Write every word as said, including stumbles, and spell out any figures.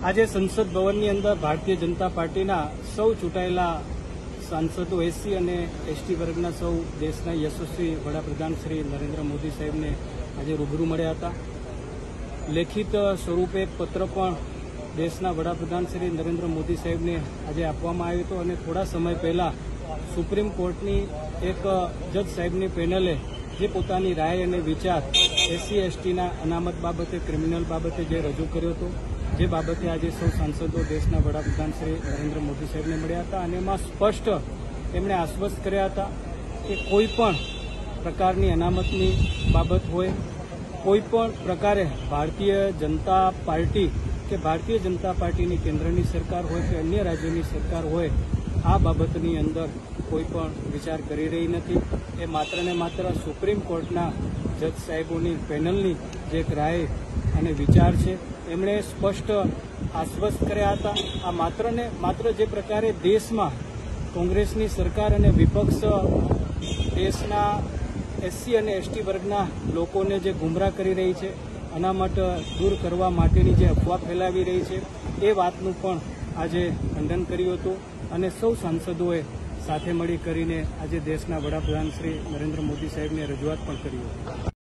આજે સંસદ ભવનની અંદર ભારતીય જનતા પાર્ટીના સૌ ચૂંટાયેલા સાંસદો એસસી અને એસટી વર્ગના સૌ દેશના યશસ્વી વડાપ્રધાન શ્રી નરેન્દ્ર મોદી સાહેબને આજે રૂબરૂ મળ્યા હતા. લેખિત સ્વરૂપે એક પત્ર પણ દેશના વડાપ્રધાન શ્રી નરેન્દ્ર મોદી સાહેબને આજે આપવામાં આવ્યો હતો અને થોડા સમય પહેલા સુપ્રીમ કોર્ટની એક જજ સાહેબની પેનલે જે પોતાની રાય અને વિચાર એસસી એસટીના અનામત બાબતે, ક્રિમિનલ બાબતે જે રજૂ કર્યો હતો, જે બાબતે આજે સૌ સાંસદો દેશના વડાપ્રધાન શ્રી નરેન્દ્ર મોદી સાહેબને મળ્યા હતા અને એમાં સ્પષ્ટ એમણે આશ્વસ્ત કર્યા હતા કે કોઈ પણ પ્રકારની અનામતની બાબત હોય, કોઈ પણ પ્રકારે ભારતીય જનતા પાર્ટી કે ભારતીય જનતા પાર્ટીની કેન્દ્રની સરકાર હોય કે અન્ય રાજ્યોની સરકાર હોય, આ બાબતની અંદર કોઈ પણ વિચાર કરી રહી નથી. એ માત્ર ને માત્ર સુપ્રીમ કોર્ટના જજ સાહેબોની પેનલની જે એક રાય અને વિચાર છે એમણે સ્પષ્ટ આશ્વસ્ત કર્યા હતા. આ માત્ર ને માત્ર જે પ્રકારે દેશમાં કોંગ્રેસની સરકાર અને વિપક્ષ દેશના એસસી અને એસટી વર્ગના લોકોને જે ગુમરાહ કરી રહી છે, અનામત દૂર કરવા માટેની જે અફવા ફેલાવી રહી છે, એ વાતનું પણ આજે ખંડન કર્યું હતું અને સૌ સાંસદોએ સાથે મળી કરીને આજે દેશના વડાપ્રધાન શ્રી નરેન્દ્ર મોદી સાહેબને રજૂઆત પણ કરી હતી.